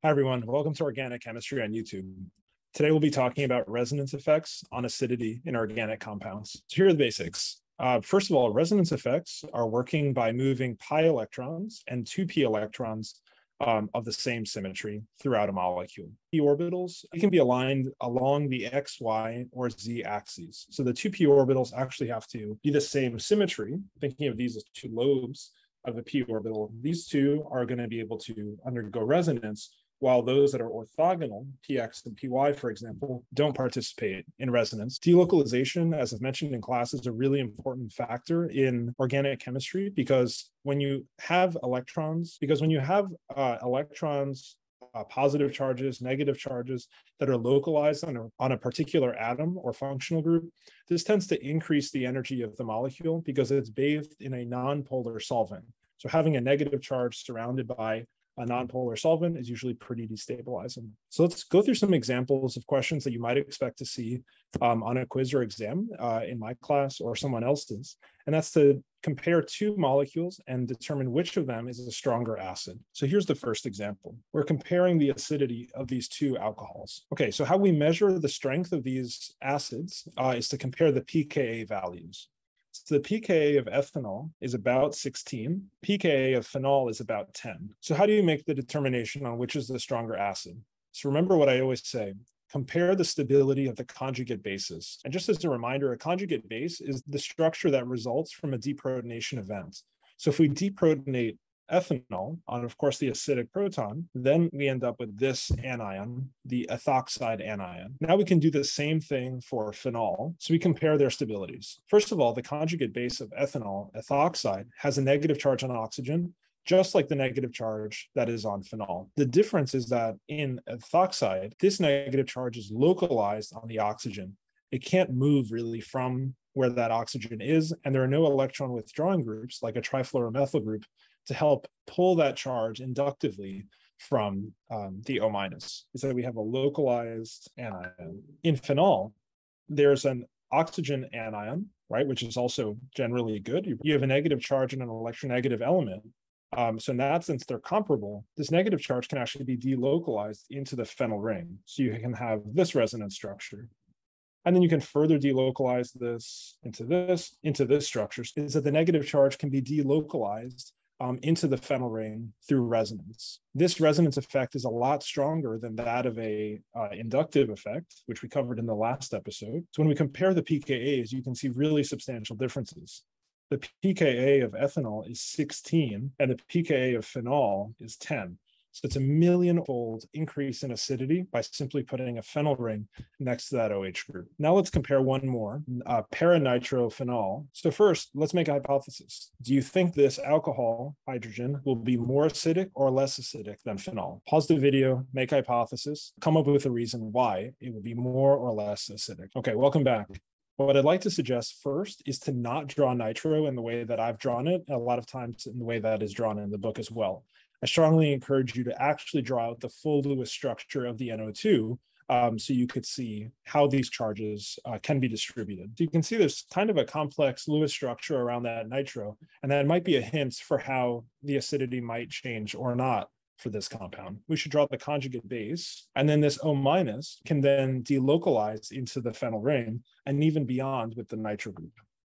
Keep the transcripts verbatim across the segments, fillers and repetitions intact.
Hi, everyone. Welcome to Organic Chemistry on YouTube. Today, we'll be talking about resonance effects on acidity in organic compounds. So here are the basics. Uh, first of all, resonance effects are working by moving pi electrons and two p electrons um, of the same symmetry throughout a molecule. P orbitals can be aligned along the x, y, or z axes. So the two p orbitals actually have to be the same symmetry, thinking of these as two lobes of a p orbital. These two are going to be able to undergo resonance, while those that are orthogonal, px and py, for example, don't participate in resonance. Delocalization, as I've mentioned in class, is a really important factor in organic chemistry because when you have electrons, because when you have uh, electrons, uh, positive charges, negative charges that are localized on a, on a particular atom or functional group, this tends to increase the energy of the molecule because it's bathed in a nonpolar solvent. So having a negative charge surrounded by a nonpolar solvent is usually pretty destabilizing. So let's go through some examples of questions that you might expect to see um, on a quiz or exam uh, in my class or someone else's. And that's to compare two molecules and determine which of them is a stronger acid. So here's the first example. We're comparing the acidity of these two alcohols. Okay, so how we measure the strength of these acids uh, is to compare the pKa values. So the pKa of ethanol is about sixteen, pKa of phenol is about ten. So how do you make the determination on which is the stronger acid? So remember what I always say, compare the stability of the conjugate bases. And just as a reminder, a conjugate base is the structure that results from a deprotonation event. So if we deprotonate ethanol on, of course, the acidic proton, then we end up with this anion, the ethoxide anion. Now we can do the same thing for phenol. So we compare their stabilities. First of all, the conjugate base of ethanol, ethoxide, has a negative charge on oxygen, just like the negative charge that is on phenol. The difference is that in ethoxide, this negative charge is localized on the oxygen. It can't move really from where that oxygen is, and there are no electron withdrawing groups like a trifluoromethyl group to help pull that charge inductively from um, the O minus. Is that we have a localized anion. In phenol, there's an oxygen anion, right, which is also generally good. You have a negative charge and an electronegative element. Um, so in that sense, they're comparable. This negative charge can actually be delocalized into the phenyl ring. So you can have this resonance structure. And then you can further delocalize this into this, into this structure, is that the negative charge can be delocalized um, into the phenyl ring through resonance. This resonance effect is a lot stronger than that of a uh, inductive effect, which we covered in the last episode. So when we compare the pKa's, you can see really substantial differences. The pKa of ethanol is sixteen, and the pKa of phenol is ten. So it's a million-fold increase in acidity by simply putting a phenyl ring next to that O H group. Now let's compare one more, uh, paranitrophenol. So first, let's make a hypothesis. Do you think this alcohol, hydrogen, will be more acidic or less acidic than phenol? Pause the video, make a hypothesis, come up with a reason why it will be more or less acidic. Okay, welcome back. What I'd like to suggest first is to not draw nitro in the way that I've drawn it, a lot of times in the way that is drawn in the book as well. I strongly encourage you to actually draw out the full Lewis structure of the N O two um, so you could see how these charges uh, can be distributed. So you can see there's kind of a complex Lewis structure around that nitro, and that might be a hint for how the acidity might change or not for this compound. We should draw the conjugate base, and then this O minus can then delocalize into the phenyl ring and even beyond with the nitro group.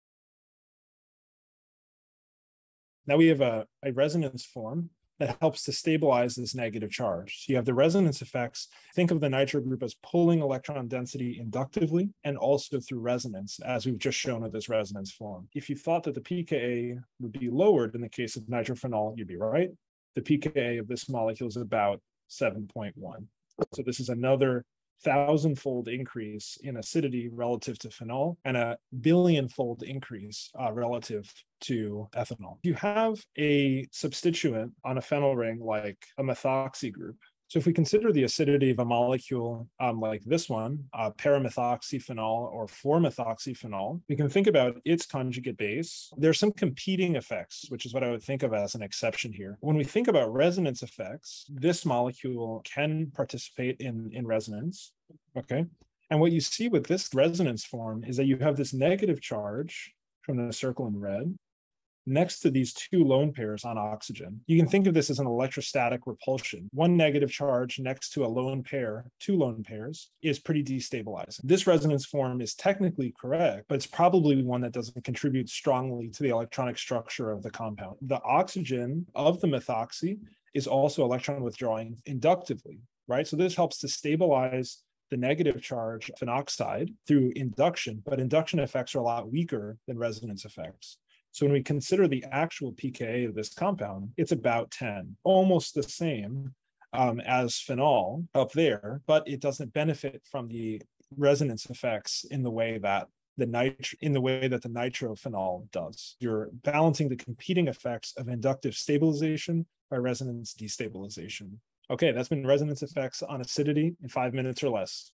Now we have a, a resonance form that helps to stabilize this negative charge. So you have the resonance effects. Think of the nitro group as pulling electron density inductively and also through resonance, as we've just shown with this resonance form. If you thought that the pKa would be lowered in the case of nitrophenol, you'd be right. The pKa of this molecule is about seven point one. So this is another thousand-fold increase in acidity relative to phenol and a billion-fold increase uh, relative to ethanol. You have a substituent on a phenyl ring like a methoxy group. So if we consider the acidity of a molecule um, like this one, uh, paramethoxyphenol or four methoxyphenol, we can think about its conjugate base. There's some competing effects, which is what I would think of as an exception here. When we think about resonance effects, this molecule can participate in, in resonance, okay? And what you see with this resonance form is that you have this negative charge from the circle in red, next to these two lone pairs on oxygen. You can think of this as an electrostatic repulsion. One negative charge next to a lone pair, two lone pairs, is pretty destabilizing. This resonance form is technically correct, but it's probably one that doesn't contribute strongly to the electronic structure of the compound. The oxygen of the methoxy is also electron withdrawing inductively, right? So this helps to stabilize the negative charge of phenoxide through induction, but induction effects are a lot weaker than resonance effects. So when we consider the actual P K A of this compound, it's about ten, almost the same um, as phenol up there, but it doesn't benefit from the resonance effects in the way that the nitro in the way that the nitrophenol does. You're balancing the competing effects of inductive stabilization by resonance destabilization. Okay, that's been resonance effects on acidity in five minutes or less.